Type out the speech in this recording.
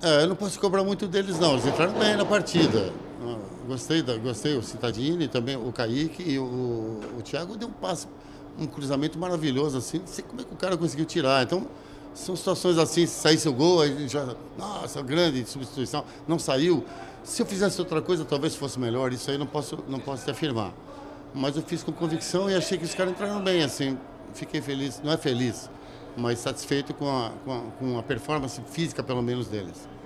Eu não posso cobrar muito deles, não. Eles entraram bem na partida. Gostei o Cittadini, também o Kaique e o Thiago deu um passe, um cruzamento maravilhoso, assim. Não sei como é que o cara conseguiu tirar. Então, são situações assim, se saísse o gol, aí já. Nossa, grande substituição. Não saiu. Se eu fizesse outra coisa, talvez fosse melhor. Isso aí não posso te afirmar. Mas eu fiz com convicção e achei que os caras entraram bem, assim. Fiquei feliz, não é feliz, mas satisfeito com a performance física, pelo menos, deles.